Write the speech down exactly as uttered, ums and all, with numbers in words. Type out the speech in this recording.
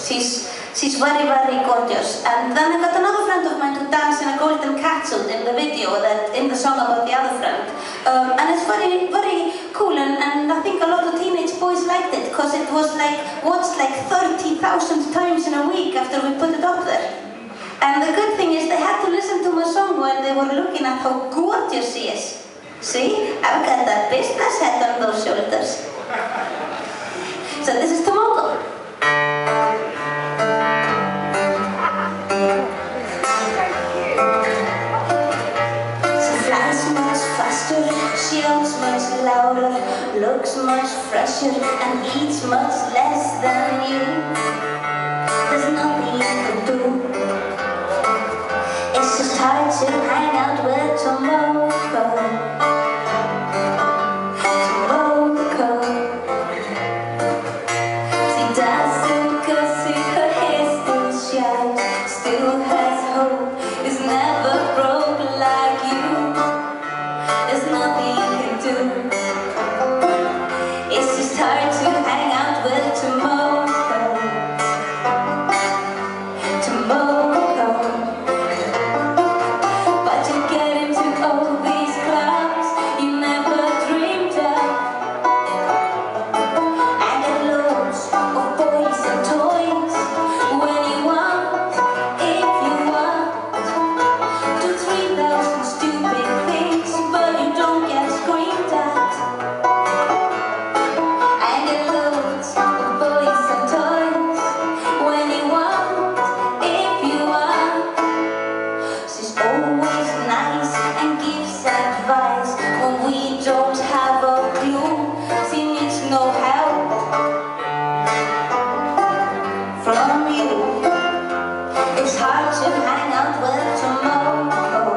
She's, she's very, very gorgeous. And then I got another friend of mine to dance in a golden catsuit in the video, that in the song about the other friend. Um, and it's very, very cool, and, and I think a lot of teenage boys liked it, because it was like watched like thirty thousand times in a week after we put it up there. And the good thing is they had to listen to my song when they were looking at how gorgeous she is. See, I've got that business head on those shoulders. So this is Tomoko. She looks much louder, looks much fresher, and eats much less than you. There's nothing you can do. It's just hard to hang out with Tomoko. Tomoko. She doesn't gossip, her hair still shines, still has hope, is never broke like you. There's nothing you can do. It's just hard to hang out with Tomoko. Tomoko. But you get into all these clubs you never dreamed of. And get loads of boys and toys when you want, if you want. Two, three thousand stupid things, but you don't get screamed at. I get loads of boys and toys when you want, if you want. She's always nice and gives advice when we don't have a clue. She needs no help from you. It's hard to hang out with Tomoko.